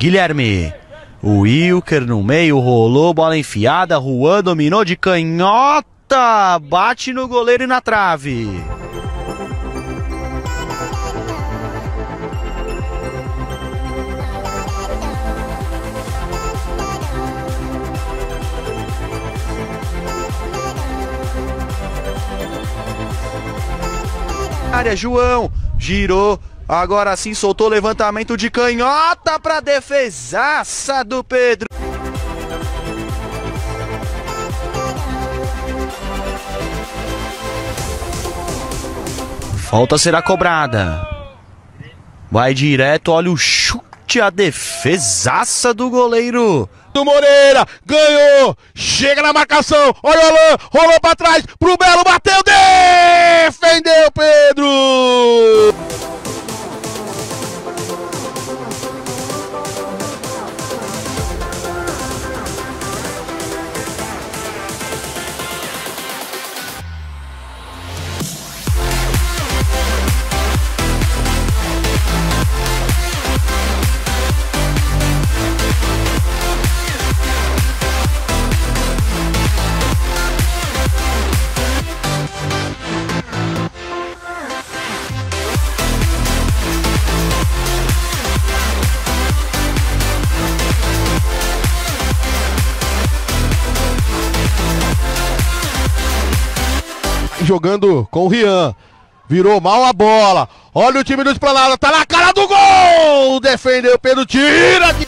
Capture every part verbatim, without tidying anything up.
Guilherme. O Wilker no meio, rolou, bola enfiada, Juan dominou de canhota, bate no goleiro e na trave. Área, João, girou. Agora sim soltou levantamento de canhota para defesaça do Pedro. Falta será cobrada. Vai direto, olha o chute, a defesaça do goleiro. Do Moreira, ganhou, chega na marcação, olha o Alain, rolou para trás, pro Belo, bateu, defendeu Pedro. Jogando com o Rian, virou mal a bola, olha o time do Esplanada, tá na cara do gol, defendeu Pedro, tira de...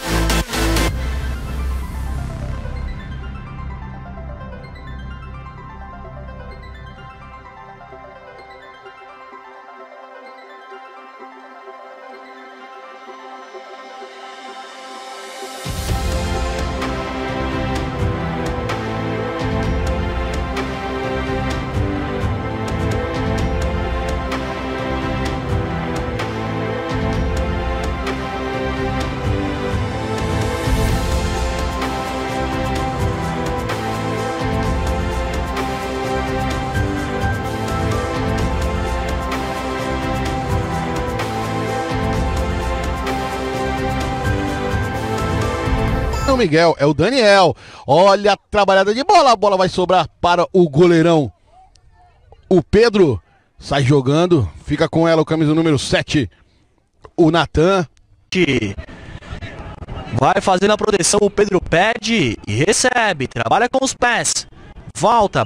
Miguel, é o Daniel, olha a trabalhada de bola, a bola vai sobrar para o goleirão, o Pedro, sai jogando, fica com ela o camisa número sete, o Natan. Vai fazendo a proteção, o Pedro pede e recebe, trabalha com os pés, volta.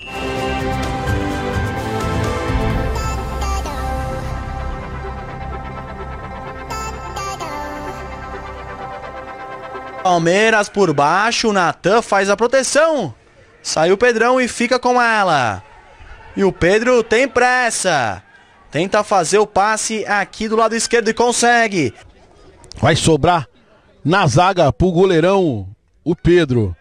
Palmeiras por baixo, o Natan faz a proteção. Saiu o Pedrão e fica com ela. E o Pedro tem pressa. Tenta fazer o passe aqui do lado esquerdo e consegue. Vai sobrar na zaga pro goleirão, o Pedro.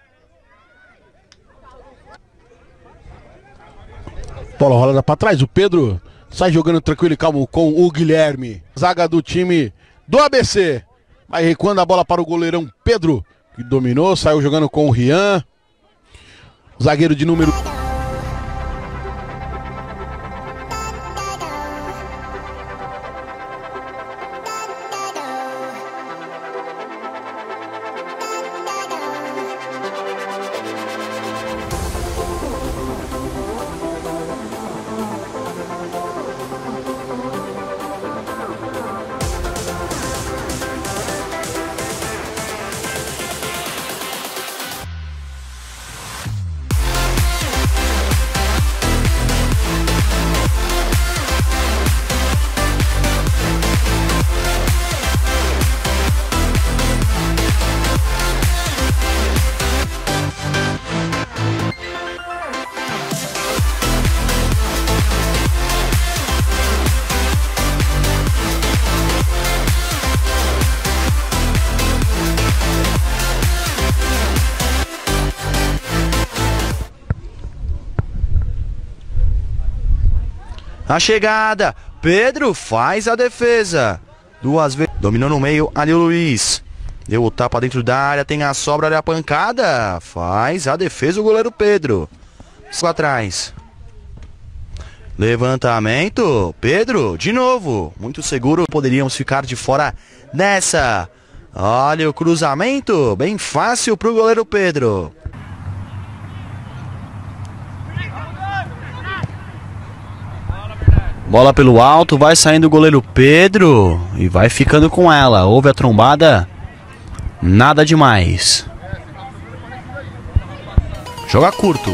Bola rolada pra trás, o Pedro sai jogando tranquilo e calmo com o Guilherme. Zaga do time do A B C. Vai recuando a bola para o goleirão Pedro, que dominou, saiu jogando com o Rian. Zagueiro de número... A chegada, Pedro faz a defesa. Duas vezes, dominou no meio, ali o Luiz. Deu o tapa dentro da área, tem a sobra, olha a pancada. Faz a defesa o goleiro Pedro. Atrás. Levantamento, Pedro, de novo. Muito seguro, poderíamos ficar de fora nessa. Olha o cruzamento, bem fácil pro goleiro Pedro. Bola pelo alto, vai saindo o goleiro Pedro e vai ficando com ela. Houve a trombada, nada demais. Joga curto.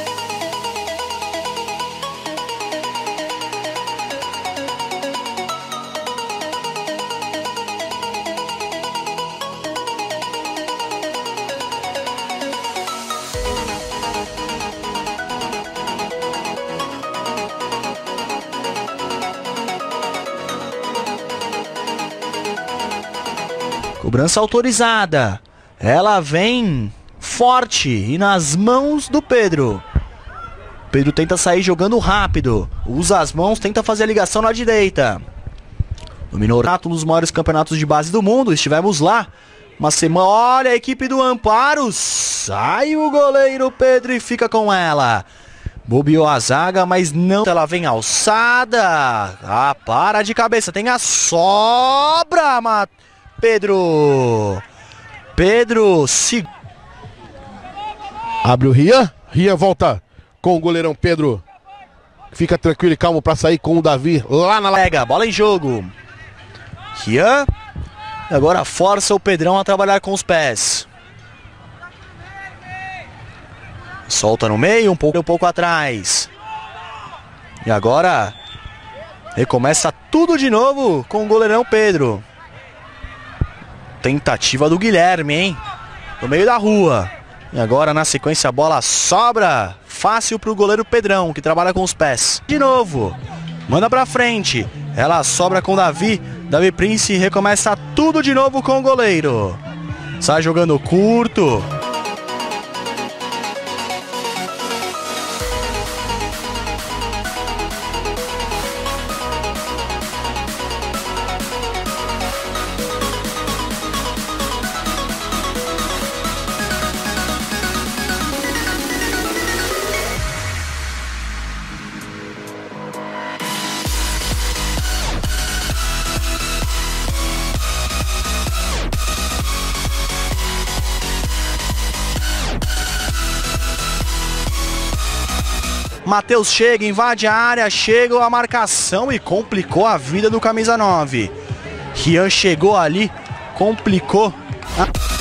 Cobrança autorizada. Ela vem forte e nas mãos do Pedro. Pedro tenta sair jogando rápido. Usa as mãos, tenta fazer a ligação na direita. Dominou um dos maiores campeonatos de base do mundo. Estivemos lá. Uma semana. Olha a equipe do Amparo. Sai o goleiro Pedro e fica com ela. Bobeou a zaga, mas não. Ela vem alçada. Ah, para de cabeça. Tem a sobra, Matheus. Pedro, Pedro, se... Abre o Rian, Rian volta com o goleirão Pedro. Fica tranquilo e calmo para sair com o Davi lá na... Pega, bola em jogo. Rian, agora força o Pedrão a trabalhar com os pés. Solta no meio, um pouco, um pouco atrás. E agora, recomeça tudo de novo com o goleirão Pedro. Tentativa do Guilherme, hein? No meio da rua. E agora na sequência a bola sobra. Fácil pro goleiro Pedrão, que trabalha com os pés. De novo. Manda pra frente. Ela sobra com o Davi. Davi Prince recomeça tudo de novo com o goleiro. Sai jogando curto. Matheus chega, invade a área, chega a marcação e complicou a vida do camisa nove. Rian chegou ali, complicou. A...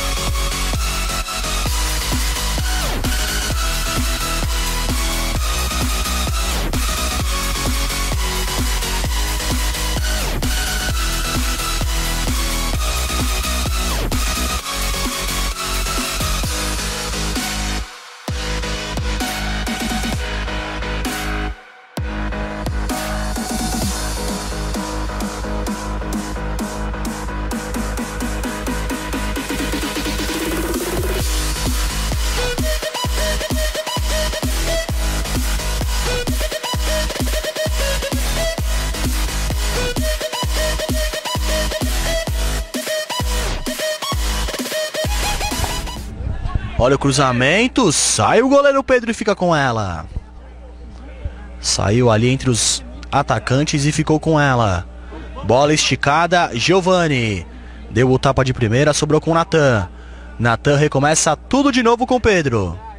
Olha o cruzamento, sai o goleiro Pedro e fica com ela. Saiu ali entre os atacantes e ficou com ela. Bola esticada, Giovani. Deu o tapa de primeira, sobrou com o Natan. Natan recomeça tudo de novo com o Pedro.